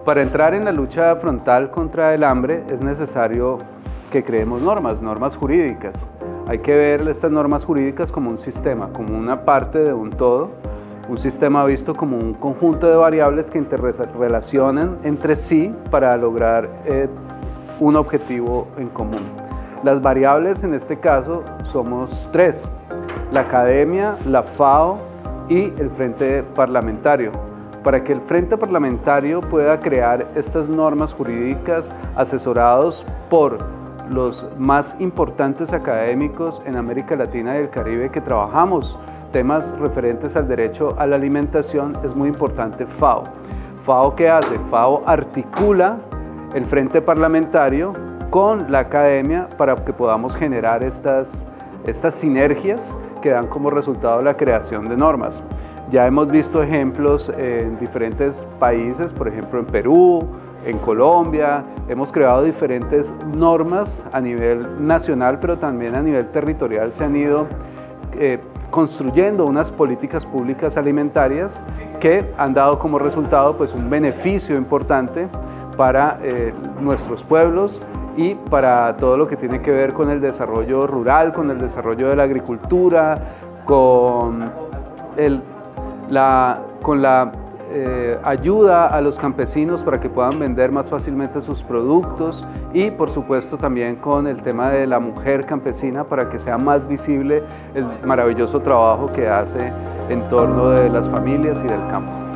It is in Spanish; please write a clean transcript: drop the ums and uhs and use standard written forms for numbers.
Para entrar en la lucha frontal contra el hambre es necesario que creemos normas jurídicas. Hay que ver estas normas jurídicas como un sistema, como una parte de un todo, un sistema visto como un conjunto de variables que interrelacionan entre sí para lograr un objetivo en común. Las variables en este caso somos tres: la academia, la FAO y el Frente Parlamentario. Para que el Frente Parlamentario pueda crear estas normas jurídicas asesorados por los más importantes académicos en América Latina y el Caribe que trabajamos temas referentes al derecho a la alimentación, es muy importante FAO. ¿FAO qué hace? FAO articula el Frente Parlamentario con la academia para que podamos generar estas sinergias que dan como resultado la creación de normas. Ya hemos visto ejemplos en diferentes países, por ejemplo en Perú, en Colombia. Hemos creado diferentes normas a nivel nacional, pero también a nivel territorial se han ido construyendo unas políticas públicas alimentarias que han dado como resultado pues, un beneficio importante para nuestros pueblos y para todo lo que tiene que ver con el desarrollo rural, con el desarrollo de la agricultura, con la ayuda a los campesinos para que puedan vender más fácilmente sus productos y por supuesto también con el tema de la mujer campesina para que sea más visible el maravilloso trabajo que hace en torno de las familias y del campo.